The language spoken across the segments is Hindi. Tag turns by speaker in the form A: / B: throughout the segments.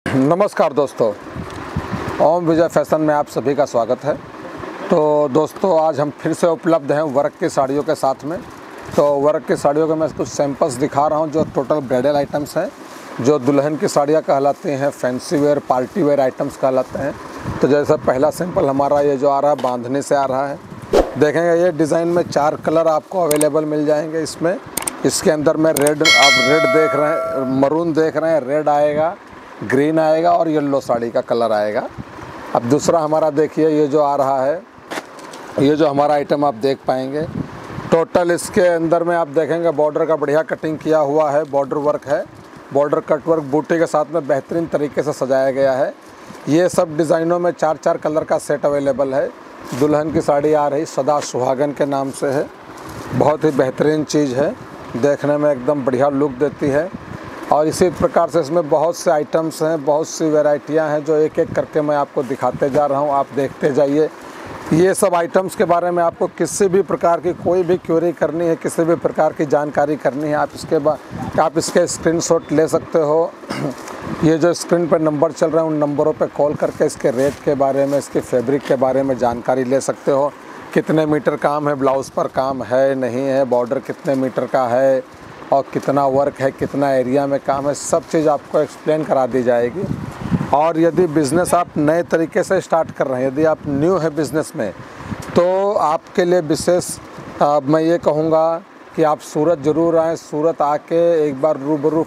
A: नमस्कार दोस्तों, ओम विजय फैशन में आप सभी का स्वागत है। तो दोस्तों, आज हम फिर से उपलब्ध हैं वर्क की साड़ियों के साथ में। तो वर्क की साड़ियों के मैं कुछ सैंपल्स दिखा रहा हूं जो टोटल ब्राइडल आइटम्स हैं, जो दुल्हन की साड़ियां कहलाती हैं, fancy wear party wear items कहलाते हैं। तो जैसा पहला सैंपल हमारा ये जो आ रहा है बांधने से आ रहा है, देखेंगे ये डिज़ाइन में 4 कलर आपको अवेलेबल मिल जाएंगे। इसके अंदर में रेड, आप रेड देख रहे हैं, मरून देख रहे हैं, रेड आएगा, ग्रीन आएगा और येलो साड़ी का कलर आएगा। अब दूसरा हमारा देखिए, ये जो आ रहा है, ये जो हमारा आइटम आप देख पाएंगे, टोटल इसके अंदर में आप देखेंगे बॉर्डर का बढ़िया कटिंग किया हुआ है, बॉर्डर वर्क है, बॉर्डर कट वर्क बूटी के साथ में बेहतरीन तरीके से सजाया गया है। ये सब डिज़ाइनों में 4-4 कलर का सेट अवेलेबल है। दुल्हन की साड़ी आ रही सदा सुहागन के नाम से है, बहुत ही बेहतरीन चीज़ है, देखने में एकदम बढ़िया लुक देती है। और इसी प्रकार से इसमें बहुत से आइटम्स हैं, बहुत सी वैरायटियां हैं जो एक एक करके मैं आपको दिखाते जा रहा हूं, आप देखते जाइए। ये सब आइटम्स के बारे में आपको किसी भी प्रकार की कोई भी क्वेरी करनी है, किसी भी प्रकार की जानकारी करनी है, आप इसके स्क्रीनशॉट ले सकते हो। ये जो स्क्रीन पर नंबर चल रहे हैं उन नंबरों पर कॉल करके इसके रेट के बारे में, इसके फैब्रिक के बारे में जानकारी ले सकते हो। कितने मीटर काम है, ब्लाउज़ पर काम है नहीं है, बॉर्डर कितने मीटर का है और कितना वर्क है, कितना एरिया में काम है, सब चीज़ आपको एक्सप्लेन करा दी जाएगी। और यदि बिज़नेस आप नए तरीके से स्टार्ट कर रहे हैं, यदि आप न्यू है बिज़नेस में, तो आपके लिए विशेष मैं ये कहूँगा कि आप सूरत ज़रूर आएँ। सूरत आके एक बार रूबरू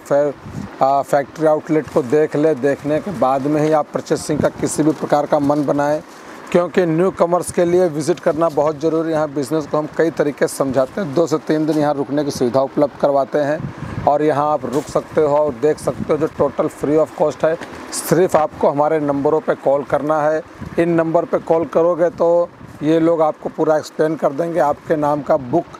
A: फैक्ट्री आउटलेट को देख ले, देखने के बाद में ही आप परचेसिंग का किसी भी प्रकार का मन बनाएं, क्योंकि न्यू कमर्स के लिए विज़िट करना बहुत ज़रूरी है। यहाँ बिज़नेस को हम कई तरीके से समझाते हैं, 2 से 3 दिन यहाँ रुकने की सुविधा उपलब्ध करवाते हैं और यहाँ आप रुक सकते हो और देख सकते हो, जो टोटल फ्री ऑफ कॉस्ट है। सिर्फ आपको हमारे नंबरों पे कॉल करना है। इन नंबर पे कॉल करोगे तो ये लोग आपको पूरा एक्सप्लेन कर देंगे, आपके नाम का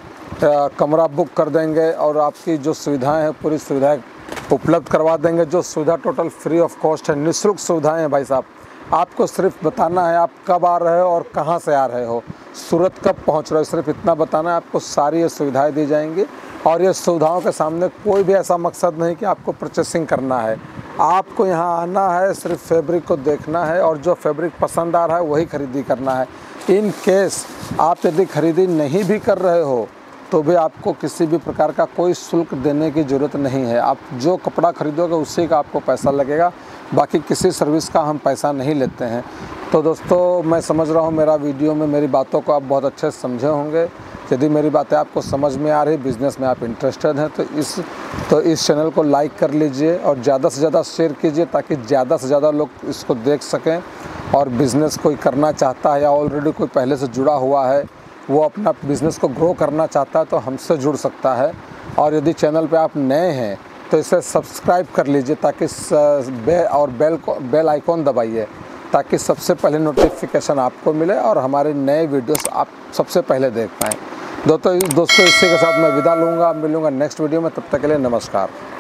A: कमरा बुक कर देंगे और आपकी जो सुविधाएँ हैं पूरी सुविधाएँ उपलब्ध करवा देंगे। जो सुविधा टोटल फ्री ऑफ कॉस्ट है, निःशुल्क सुविधाएँ हैं भाई साहब। आपको सिर्फ बताना है आप कब आ रहे हो और कहाँ से आ रहे हो, सूरत कब पहुँच रहे हो, सिर्फ इतना बताना है। आपको सारी ये सुविधाएं दी जाएंगी और ये सुविधाओं के सामने कोई भी ऐसा मकसद नहीं कि आपको परचेसिंग करना है। आपको यहाँ आना है, सिर्फ फैब्रिक को देखना है और जो फैब्रिक पसंद आ रहा है वही खरीदी करना है। इन केस आप यदि खरीदी नहीं भी कर रहे हो तो भी आपको किसी भी प्रकार का कोई शुल्क देने की ज़रूरत नहीं है। आप जो कपड़ा खरीदोगे उसी का आपको पैसा लगेगा, बाकी किसी सर्विस का हम पैसा नहीं लेते हैं। तो दोस्तों, मैं समझ रहा हूँ मेरा वीडियो में मेरी बातों को आप बहुत अच्छे से समझे होंगे। यदि मेरी बातें आपको समझ में आ रही, बिज़नेस में आप इंटरेस्टेड हैं, तो इस चैनल को लाइक कर लीजिए और ज़्यादा से ज़्यादा शेयर कीजिए, ताकि ज़्यादा से ज़्यादा लोग इसको देख सकें। और बिज़नेस कोई करना चाहता है या ऑलरेडी कोई पहले से जुड़ा हुआ है, वो अपना बिज़नेस को ग्रो करना चाहता है तो हमसे जुड़ सकता है। और यदि चैनल पे आप नए हैं तो इसे सब्सक्राइब कर लीजिए, ताकि बेल आइकॉन दबाइए, ताकि सबसे पहले नोटिफिकेशन आपको मिले और हमारे नए वीडियोस आप सबसे पहले देख पाएँ। दोस्तों, इसी के साथ मैं विदा लूँगा। मिलूँगा नेक्स्ट वीडियो में, तब तक के लिए नमस्कार।